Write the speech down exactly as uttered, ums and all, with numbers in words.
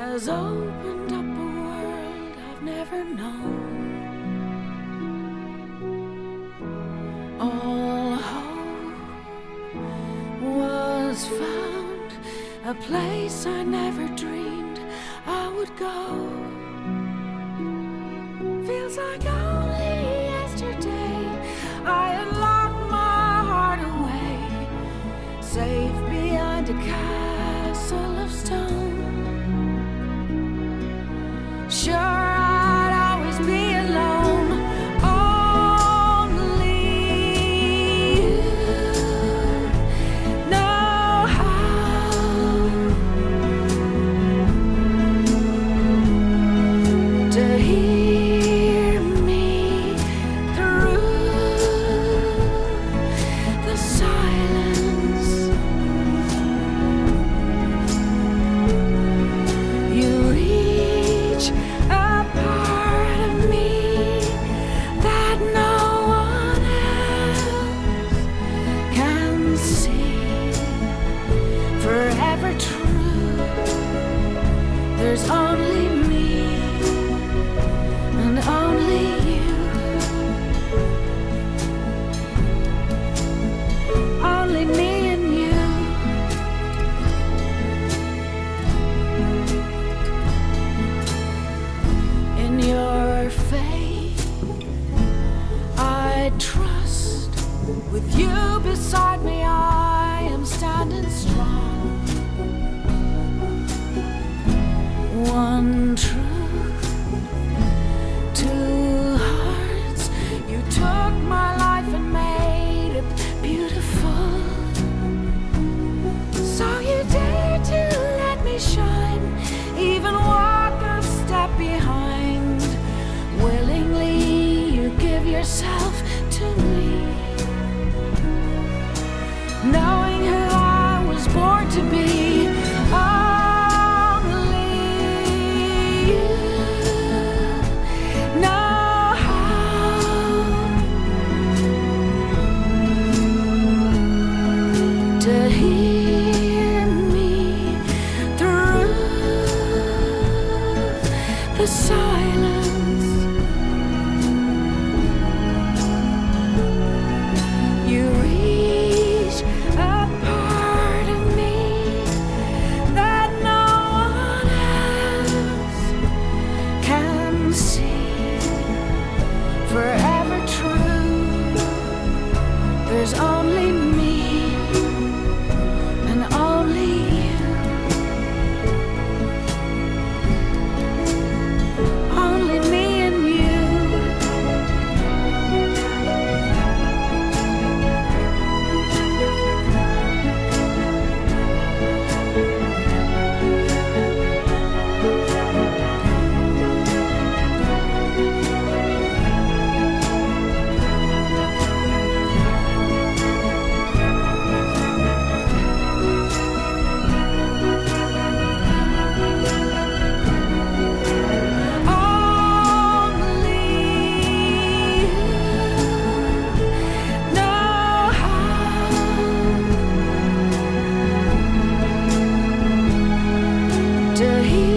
has opened up a world I've never known. All hope was found, a place I never dreamed I would go. Feels like only yesterday I had locked my heart away, safe behind a castle of stone. Sure, I'd always be alone. Only you know how to hear me through the silence. You reach a part of me that no one else can see. Forever true, there's only me and only you. Only me and you. In your faith I trust. With you beside me I am standing strong. One truth, two hearts. You took my life and made it beautiful. So you dare to let me shine, even walk a step behind. Willingly you give yourself to me, knowing who I was born to be. Only you know how to hear me through the silence. You reach a part of me that no one else can see. Forever true, there's only me and only you. Only me and you. Only you know how to hear